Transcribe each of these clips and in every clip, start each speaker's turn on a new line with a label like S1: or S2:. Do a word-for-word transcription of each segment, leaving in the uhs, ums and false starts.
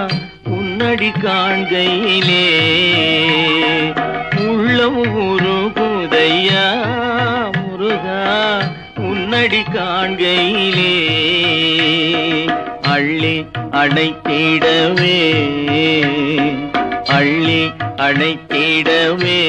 S1: உன்னடி காண்கையிலே உள்ளம் உருகுதையா முருகா உன்னடி காண்கையிலே அள்ளி அணைத்திடவே அள்ளி அணைத்திடவே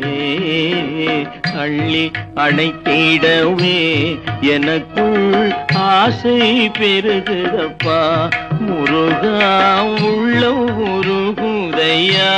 S1: அள்ளி அணைத்திடவே எனக்குள் ஆசை பெருகுதப்பா முருகா உள்ளம் உருகுதையா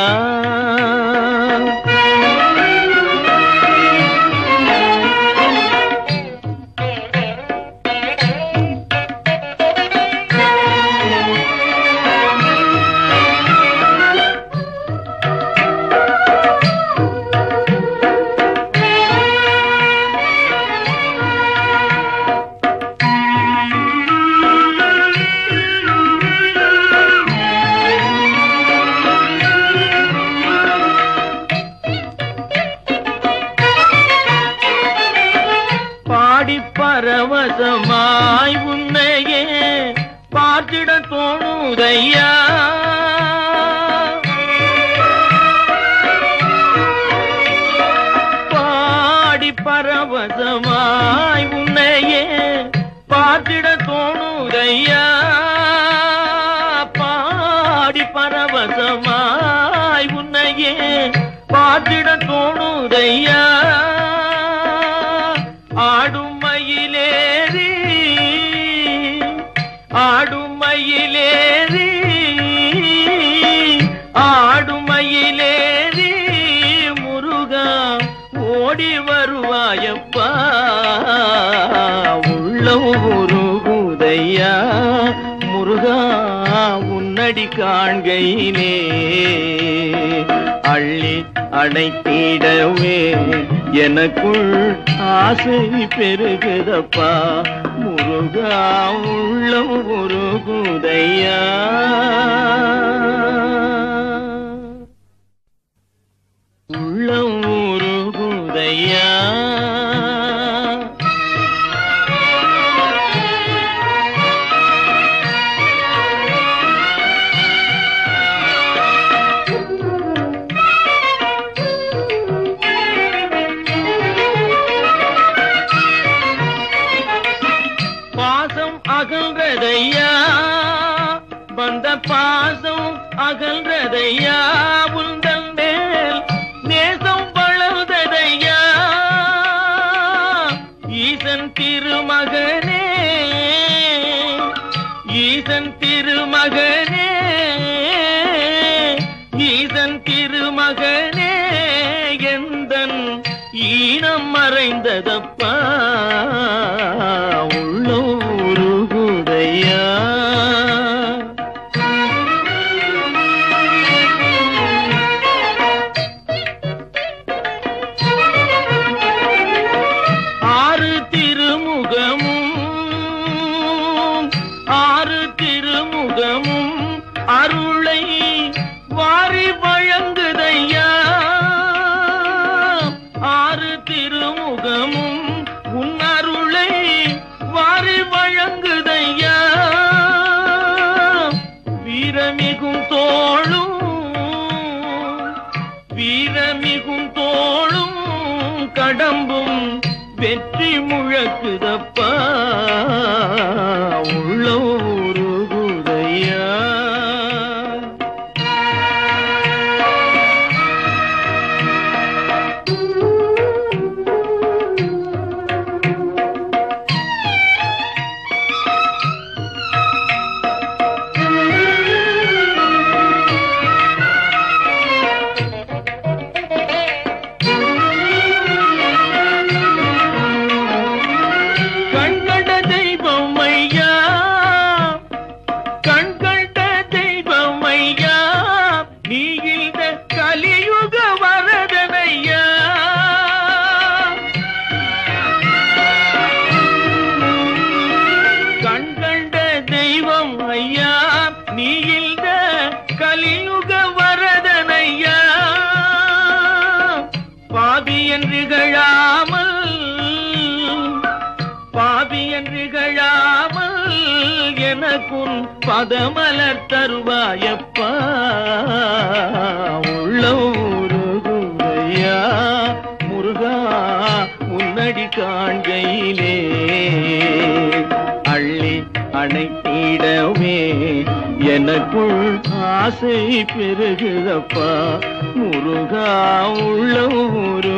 S1: பரவசமாய் உன்னையே பார்த்திட தோணுதையா பாடி பரவசமாய் உன்னையே பார்த்திட தோணுதையா பாடி பரவசமாய் உன்னையே பார்த்திட தோணுதையா ஆடும் மயிலேறி ஆடும் மயிலேறி ஆடும் மயிலேறி முருகா ஓடி வருவாயப்பா உள்ளம் உருகுதையா முருகா உன்னடி காண்கையிலே அள்ளி அணைத்திடவே எனக்குள் ஆசை பெருகுதப்பா முருகா உள்ளம் உருகுதையா உள்ளம் உருகுதையா அகல்றதையா வந்த பாசம் அகல்றதையா உந்தன் மேல் நேசம் வளர்ந்ததையா ஈசன் திருமகனே ஈசன் திருமகனே ஈசன் திருமகனே எந்தன் ஈனம் மறைந்ததப்பா உள்ளம் உருகுதையா ஆறு திருமுகமும் ஆறு திருமுகமும் அருளை வாரி வழங்குதையா ஆறு திருமுகமும் உன் அருளை வாரி வழங்குதையா வீரமிகும் தோளும் வீரமிகும் தோளும் கடம்பும் வெற்றி முழக்குதப்பா உள்ளம் உருகுதையா பாவி என்று கழாமல் எனக்குன் பதமலர் தருவாயப்பா உள்ளூருகுதையா முருகா உன்னடி காண்கையிலே அள்ளி அணைத்திடவே எனக்குள் ஆசை பெருகுதப்பா முருகா உள்ளூரு